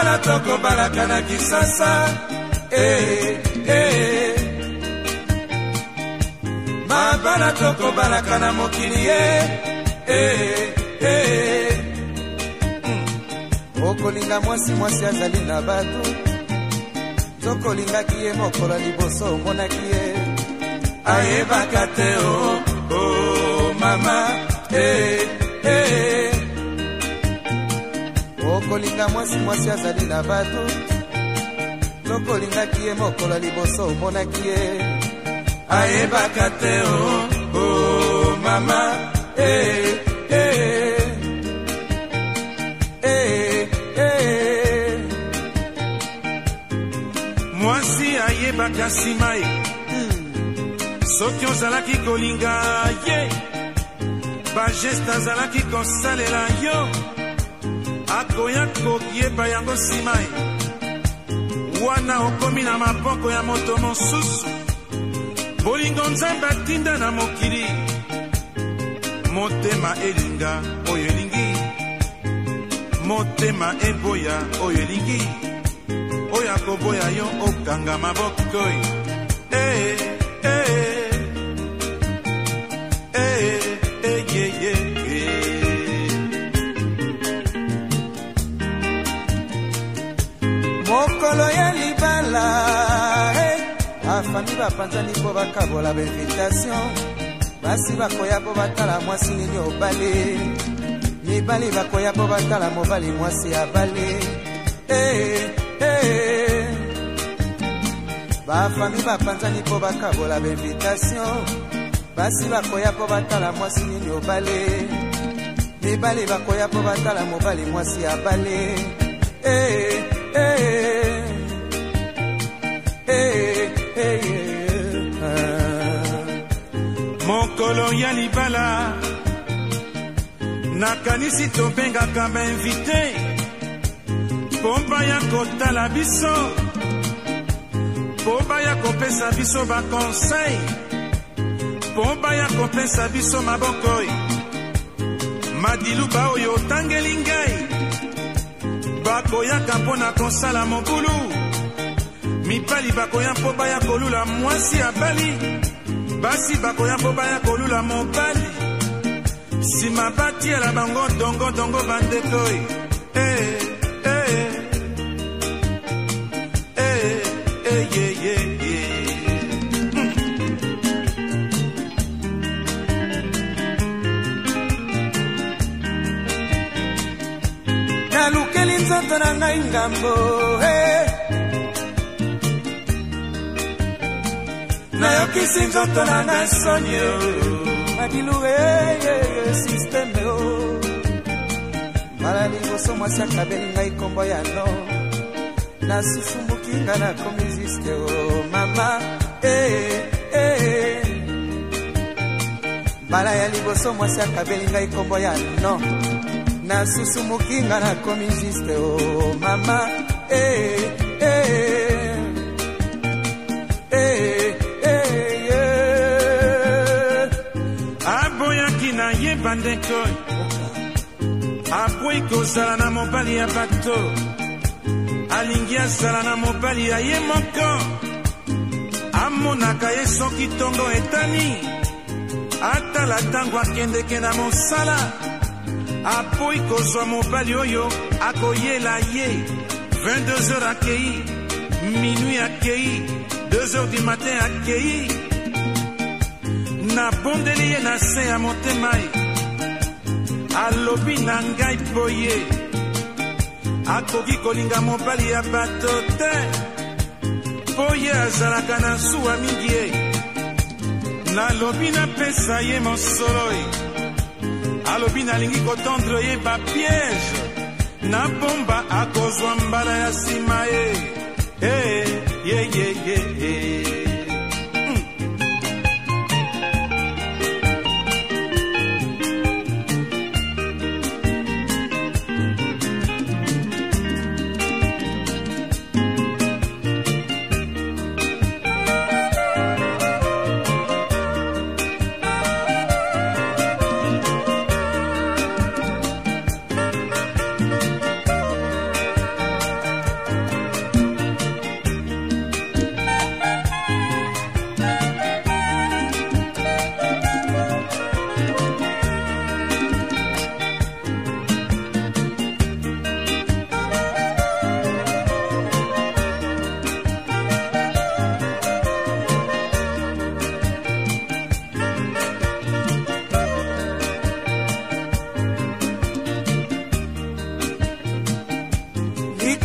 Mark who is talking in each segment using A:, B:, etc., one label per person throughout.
A: mabala tokobalaka na Kisasa. Mabala tokobalaka na mokili okolinga mwasi azali na bato zokolingaki ye mokolo liboso omonaki ye ayebaka te mama okolinga mwasi azali na bato zokolingaki ye mokolo liboso omonaki ye ayebaka te mama mwasi ayebaka nsima ye soki ozalaki kolinga ye bageste azalaki kosalela yo akoya koyeba yango nsima ye wana okomi na maboko ya moto mosusu bolingo nzambe atinda na mokili motema elinga oyo elingi motema eboya oyo elingi oyo akoboya yo okanga maboko mokolo ya libala bafami bapanzani mpo bakabola bainvitation basi bakoya mpo batala mwasi nini obale mibali bakoya mpo batala mobali mwasi abale bafami bapanzani mpo bakabola bainvitation basi bakoya mpo batala mwasi nini obale mibali bakoya mpo batala mobali mwasi abale mokolo ya libala nakanisi tobengaka bainvite mpo baya kotala biso mpo baya kopesa biso bakonseil mpo baya kopesa biso maboko madiluba oyo otangeli ngai bakoyaka mpo na kosala mobulu mibali bakoya mpo baya kolula mwasi abali basi bakoya mpo baya kolula mobali nsima batiela bango dongo bandeko nalukeli nzoto na ngai ngambo nayokisi nzoto na ngai sonye madilu sisteme mbala liboso mwasi akabeli ngai kombo ya no nasusumbuki nga nakomi juske mama mbala ya liboso mwasi akabeli ngai kombo ya no nasusumuki nga nakomi juske mama aboyaki na ye bandeko apoyi kozala na mobali ya bato alingi azala na mobali ya ye moko amonaka ye soki tongo etani atala ntango akendeke na mosala apoyi kozwa mobali oyo akoyela ye 22h akei minuit akei 2h du matin akei nabondeli ye na se ya motema alobi na ngai boye akoki kolinga mobali ya bato te mpo ye azalaka na zuwa mingi ye nalobi napesa ye mosolo alobi nalingi kotondre ye bapiège na bomba akozwa mbala ya nsima ye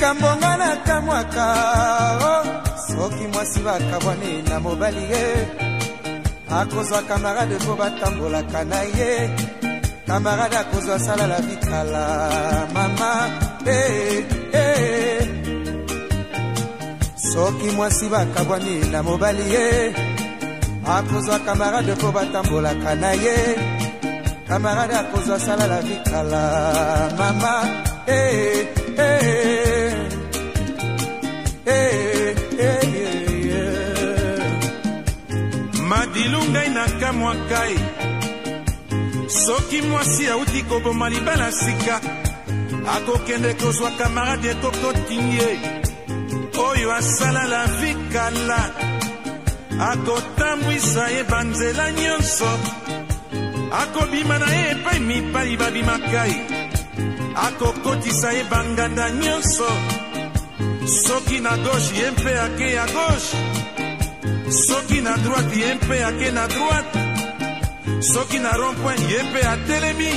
B: Likambonga na kamwaka soki mwasi bakabwane na mobali ye akozwa kamarade po batambolaka na ye kamarade akozwa sala la vikala mama soki mwasi bakabwane na mobali ye akozwa kamarade po batambolaka na ye kamarade akozwa sala la vikala mama
A: madilungai na kamwa kai soki mwasi auti koboma libala sika akokende kozwa kamarade ekokotinye oyo asala la vikala akotambwisa ye banzela nyonso akobima na ye epai mibali babimakai akokotisa ye banganda nyonso soki na gauche ye mpe ake ya gauche soki na droite ye mpe ake na droite soki na rond-point ye mpe atelemi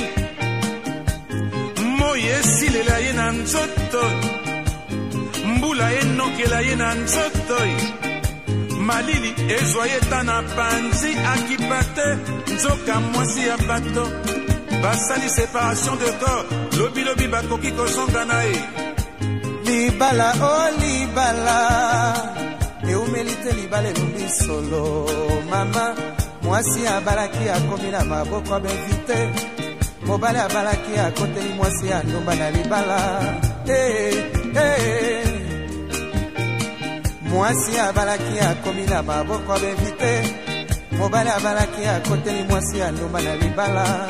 A: moi esilela ye na nzoto mbula enokela ye na nzoto malili ezwa ye ta na panzi akipa te nzoka mwasi ya bato basali séparation de corps lobilobi bakoki kozonga na ye
B: libala o libala eumeli te libala elumbi solo mama mwasi abalaki akomi na maboko abevite mobali abalaki akoteli mwasi andumba na libala mwasi abalaki akomi na maboko abevite mobali abalaki akoteli mwasi andumba na libala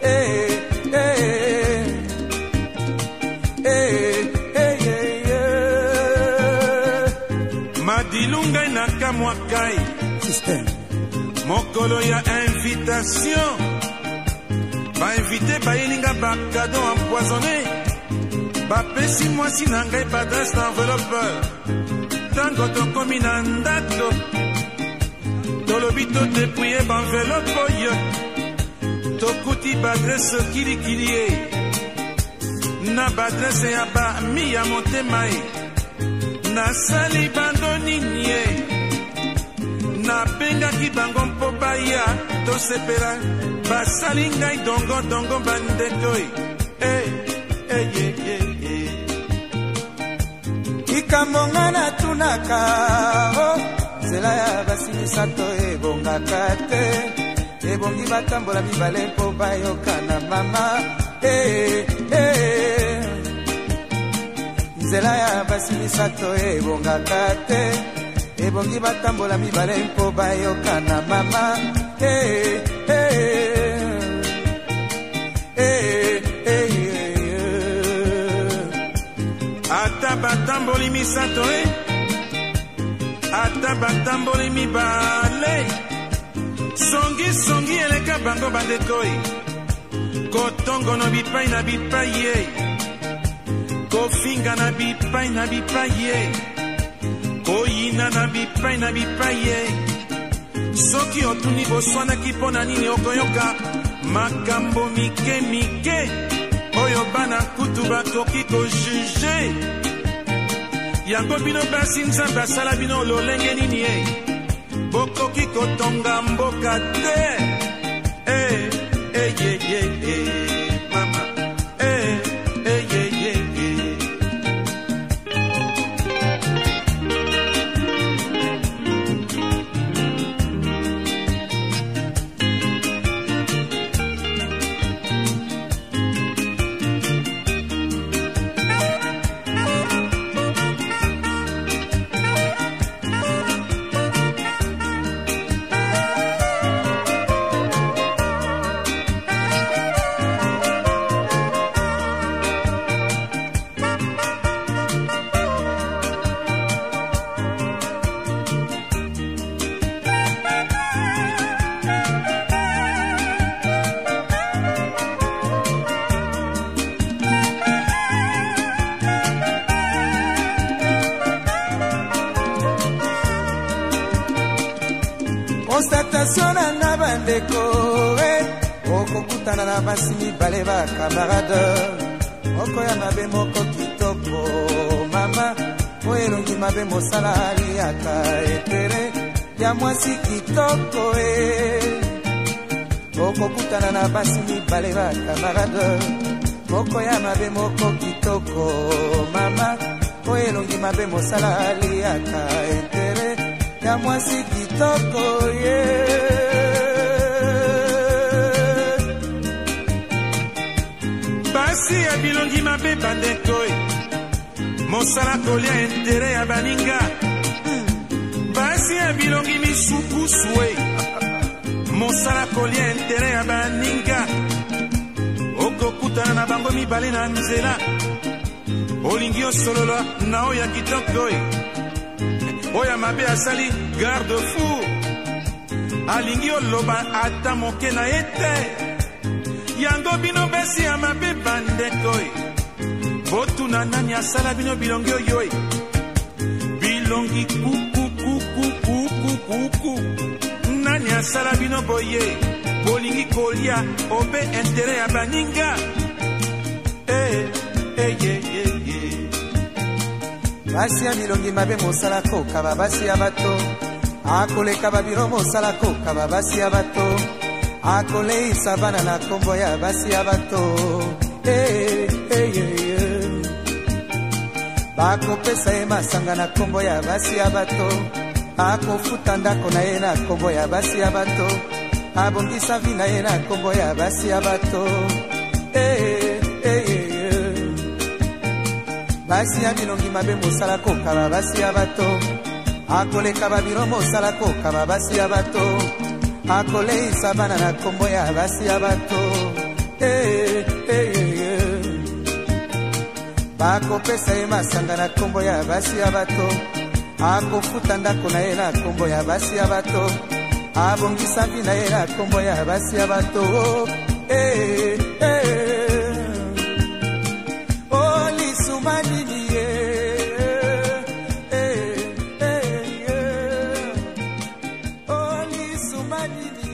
A: madilungai na kamwa kai mokolo ya invitation bainvite bayelinga bakado empoisonné bapesi mwasi na ngai badresse d'enveloppe ntango tokomi na ndako tolobi todepouye baenveloppe oyo tokuti badresse kilikili ye na badresse ya bami ya motema ye nasali bando nini ye napengaki bango mpo baya tosepela basali ngai dongodongo bandeko
B: likambonga natunaka nzela ya basimisato ebongaka te ebongi batambola mibale mpo bayokana mama nzela ya basimisato ebongaka te ebongi batambola mibale mpo bayokana mama
A: ata batamboli misato ata batamboli mibale songi eleka bango bandekoi kotongo na bipai na bipai ye kofinga na bipai na bipai ye koyina na bipai na bipai ye soki otuni boswanaki mpo na nini okoyoka makambo mike mike oyo bana kutu bakoki kojuge yango bino basi nzambe asala bino lolenge nini ye bokoki kotonga mboka te mama
B: constatation na bandeko okokutana na basi mibale ba camarade moko ya mabe moko kitoko mama mama oyo elongi mabe mosala aliaka etere ya mwasi kitoko okokutana na basi mibale bakamarade moko ya mabe moko kitoko mama oyo elongi mabe mosala aliaka etere ya mwasi kitoko
A: basi ya bilongi mabe bandeko mosala kolia intere ya baninga basi ya bilongi misukusu mosala kolia intere ya baninga okokutana na bango mibale na nzela olingi osolola na oyo ya kitoko oyo mabe asali garde fou alingi oloba ata moke na ye te yango bino basi ya mabe bandeko botuna nani asala bino bilongi oyo bilongi kuku nani asala bino boye bolingi kolia obe intere ya baninga
B: basi ya bilongi mabe mosala kokaba basi ya bato akoleka babiro mosala kokaba basi ya bato akoleisa bana na kombo ya basi ya bato bakopesa ye masanga na kombo ya basi ya bato akofuta ndako na ye na kombo ya basi ya bato abongisa vi na ye na kombo ya basi ya bato basi ya bilongi mabe mosala kokaba basi ya bato akoleka babiro mosala kokaba basi ya bato akoleisa bana na kombo ya basi ya bato bakopesa ye masanga na kombo ya basi ya bato akofuta ndako na ye na kombo ya basi ya bato abongisa vi na ye na kombo ya basi ya bato lisuma nini lisuma nini